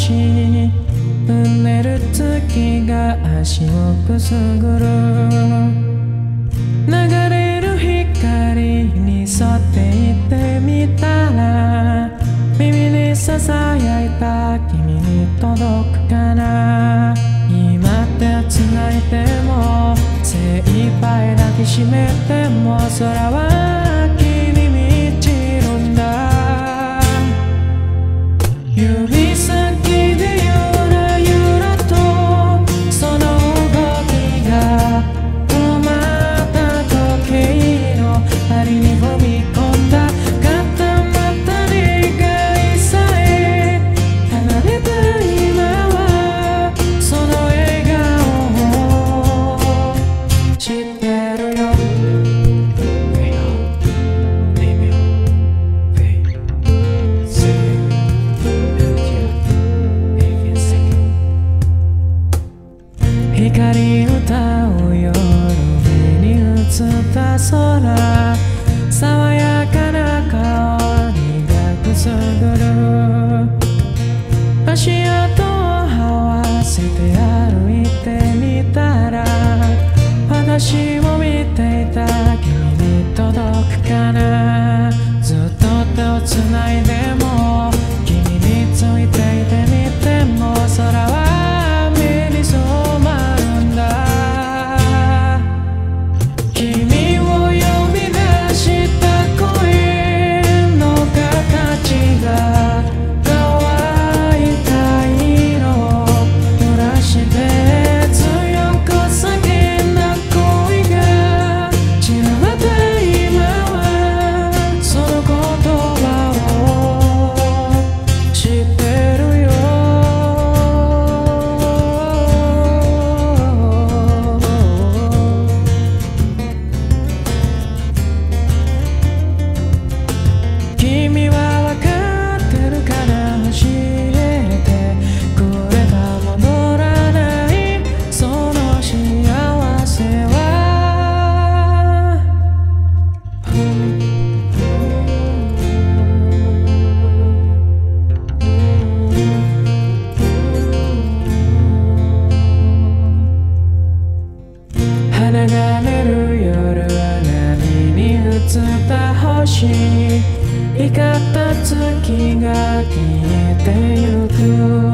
しうねる月が足をくすぐる流れる光に沿って行ってみたら耳にささやいた君に届くかな今って繋いでも精一杯抱きしめても空は秋に満ちるんだ指先でゆらゆらとその動きが止まった時計の針に踏み込んだ固まった願いさえ離れた今はその笑顔を知ってるよ光歌う夜目に映った空爽やかな香りがくすぐる足跡を合わせて歩いてみたら私を見ていた君に届くかなずっと手をつないでも君についていてみても空は目に染まるんだ君を呼び出した声の形が乾いた色を濡らして強く叫んだ恋が散らばった今はその言葉を知ってるよ君は分かってるから教えてくれた戻らないその幸せは花が寝る夜は波に映った星光った月が消えてゆく